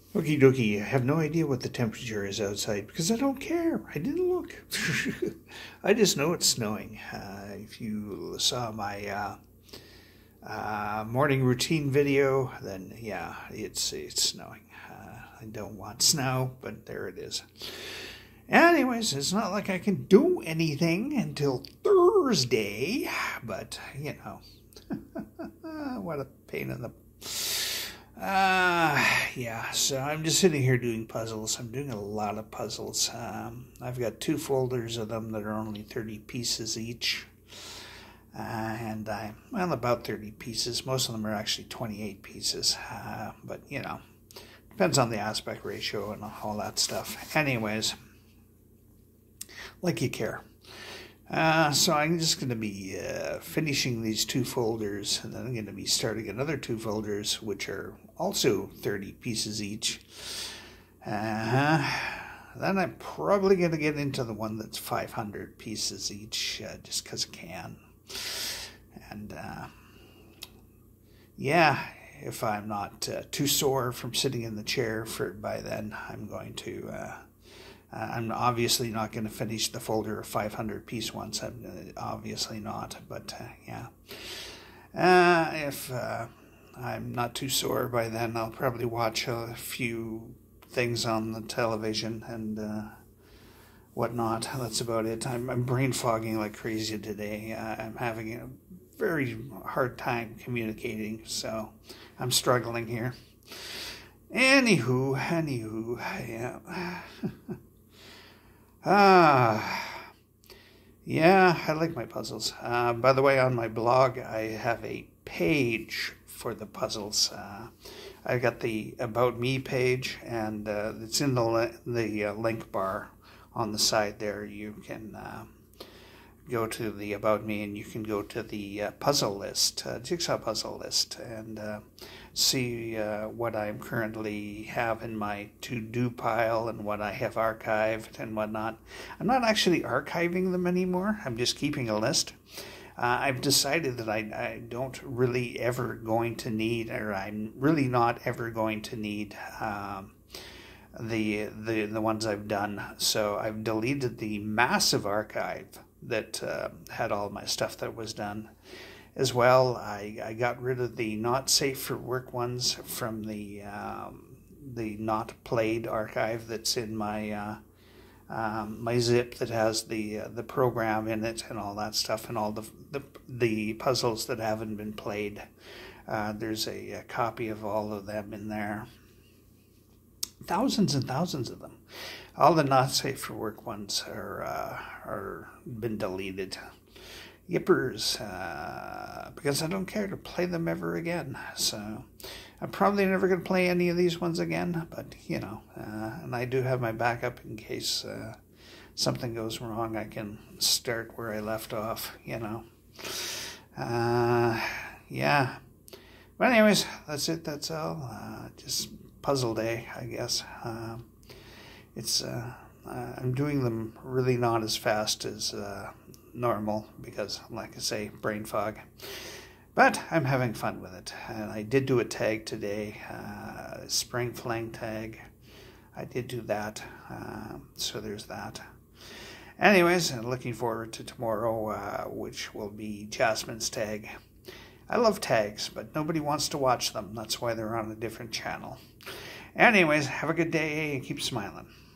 Okie dokie, I have no idea what the temperature is outside because I don't care. I didn't look. I just know it's snowing. If you saw my morning routine video, then yeah, it's snowing. I don't want snow, but there it is. Anyways, it's not like I can do anything until Thursday, but you know, what a pain in the... yeah, so I'm just sitting here doing puzzles. I'm doing a lot of puzzles. I've got 2 folders of them that are only 30 pieces each. And well, about 30 pieces. Most of them are actually 28 pieces. But, you know, depends on the aspect ratio and all that stuff. Anyways, like you care. So I'm just going to be finishing these 2 folders, and then I'm going to be starting another 2 folders, which are also 30 pieces each. Then I'm probably going to get into the one that's 500 pieces each, just because I can. And yeah, if I'm not too sore from sitting in the chair by then, I'm going to... I'm obviously not going to finish the folder of 500 piece ones. I'm obviously not, but yeah. If I'm not too sore by then, I'll probably watch a few things on the television and whatnot. That's about it. I'm brain fogging like crazy today. I'm having a very hard time communicating, so I'm struggling here. Anywho, yeah. Yeah, I like my puzzles. By the way, on my blog, I have a page for the puzzles. I got the About Me page, and it's in the link bar on the side there. You can go to the About Me, and you can go to the puzzle list, jigsaw puzzle list, and see what I'm currently have in my to-do pile and what I have archived and whatnot. I'm not actually archiving them anymore. I'm just keeping a list. I've decided that I don't really ever going to need, or I'm really not ever going to need the ones I've done. So I've deleted the massive archive that had all my stuff that was done. As well, I got rid of the not safe for work ones from the not played archive that's in my my zip that has the program in it and all that stuff, and all the puzzles that haven't been played. There's a copy of all of them in there. Thousands and thousands of them. All the not safe for work ones are been deleted. Yippers, because I don't care to play them ever again. So I'm probably never going to play any of these ones again, but you know, and I do have my backup in case something goes wrong. I can start where I left off, you know. Yeah. But anyways, that's it. That's all. Just puzzle day, I guess. It's I'm doing them really not as fast as normal because, like I say, brain fog. But I'm having fun with it. And I did do a tag today, spring fling tag. I did do that, so there's that. Anyways, I'm looking forward to tomorrow, which will be Jasmine's tag. I love tags, but nobody wants to watch them. That's why they're on a different channel. Anyways, have a good day and keep smiling.